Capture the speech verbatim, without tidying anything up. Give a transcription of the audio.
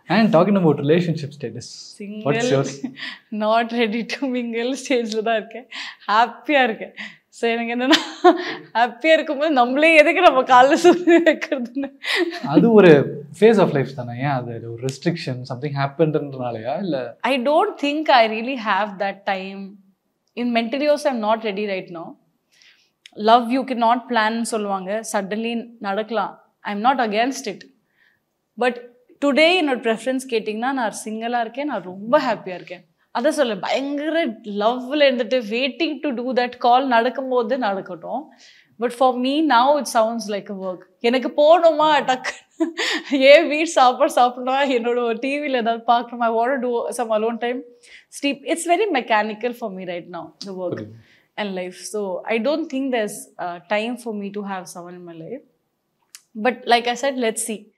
And talking about relationship status, single, what's yours? Not ready to mingle stage la da iruken. Happy ah iruken. So எனக்கு என்னன்னா ஹாப்பியா இருக்கும்போது நம்மளே எதுக்கு நம்ம கால்ல சுத்தி வைக்கிறதுன்னு. அது ஒரு ஃபேஸ் ஆஃப் லைஃப் தானே, ஏன் அது ஒரு ரெஸ்ட்ரிக்ஷன் சம்திங் ஹேப்பன்ன்றனாலயா இல்ல? I don't think I really have that time. In mentally also I'm not ready right now. Love you cannot plan சொல்லுவாங்க, suddenly நடக்கலாம். I'm not against it. But today என்னோட preference கேட்டிங்கன்னா நான் சிங்கிளாக இருக்கேன், நான் ரொம்ப ஹாப்பியாக இருக்கேன். அதை சொல்ல பயங்கர லவ்வில் இருந்துட்டு waiting to do that call நடக்கும்போது நடக்கட்டும். But for me now it sounds like a work. எனக்கு போகணுமா டக்கு ஏன் வீட் சாப்பாடு சாப்பிடணுமா, என்னோட டிவியில் ஏதாவது பார்க்கணுமா, I want to do some alone time, sleep. It's very mechanical for me right now the work and life. So I don't think there's time for me to have someone in my life. But like I said, let's see.